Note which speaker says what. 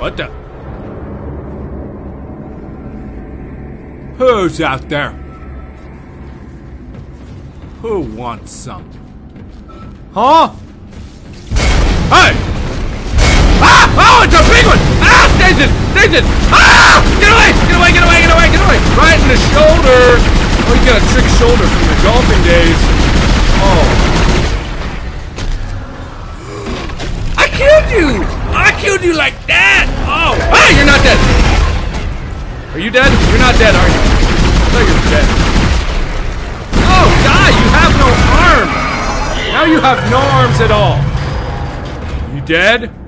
Speaker 1: What the? Who's out there? Who wants some? Huh? Hey! Ah! Oh, it's a big one! Ah! Stasis! Stasis! Ah! Get away! Get away! Get away! Get away! Get away! Right in the shoulder! Oh, you got a trick shoulder from the golfing days. Oh. I killed you! I killed you like that! Oh! Ah! You're not dead! Are you dead? You're not dead, are you? I thought you were dead. Oh, die! You have no arms! Now you have no arms at all. You dead?